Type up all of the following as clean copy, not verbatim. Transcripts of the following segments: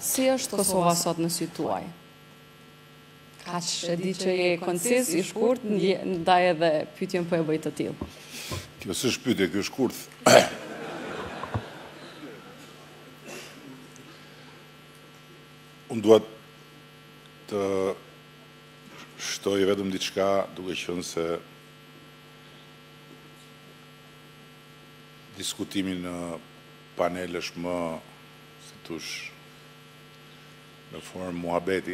Si është Kosova sot në sy tuaj? Kaq e di që je koncis, i shkurt, ndaj edhe pyetjen po e bëj të tillë. Kjo s'është pyetje, kjo është shkurt. Unë duat të shtoj vetëm diçka duke qenë se diskutimi në panel është më, si thush, në formë muhabeti,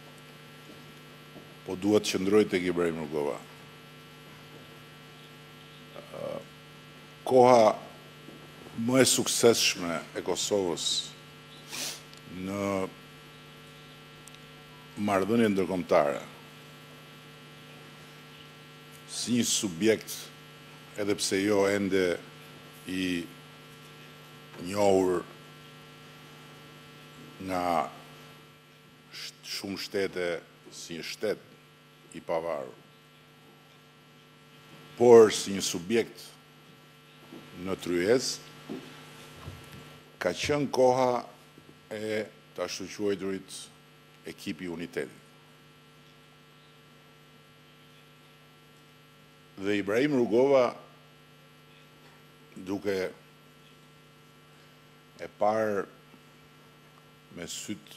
po duhet të qëndroj tek Ibrahim Rugova. Koha më e suksesshme e Kosovës në marrëdhënie ndërkombëtare si një subjekt, edhe pse jo ende i njohur nga shumë shtete si një shtet i pavarur, por si një subjekt në tryez, ka qenë koha e të ashtu quajturit ekipi unitetit. Dhe Ibrahim Rugova, duke e parë me syt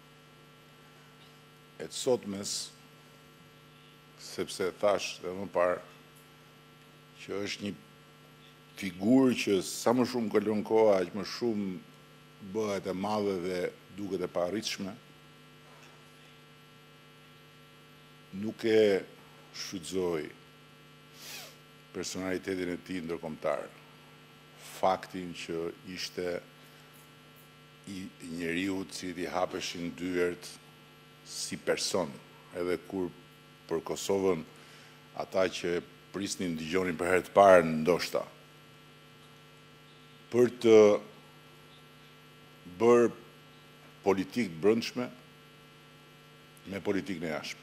e të sotmes, sepse thash dhe më parë që është një figurë që sa më shumë kalon koha, aq më shumë bëhet e madhe dhe duket e paarritshme, nuk e shfrytëzoi personalitetin e tij ndërkombëtar, faktin që ishte i njeriu i cili hapeshin dyert si person, edhe kur për Kosovën ata që prisnin dëgjonin për herë të parë ndoshta, për të bërë politikë brendshme me politikën e jashtme.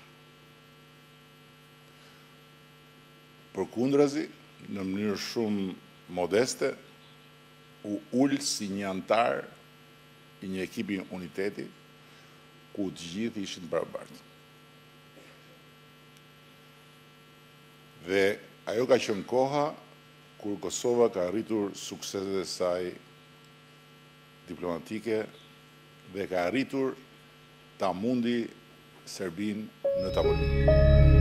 Përkundrazi, në mënyrë shumë modeste, u ul si një antar i një ekipi uniteti, ku të gjithë ishin barabartë. Dhe ajo ka qenë koha kur Kosova ka arritur sukseset e saj diplomatike dhe ka arritur ta mundi Serbinë në tavolinë.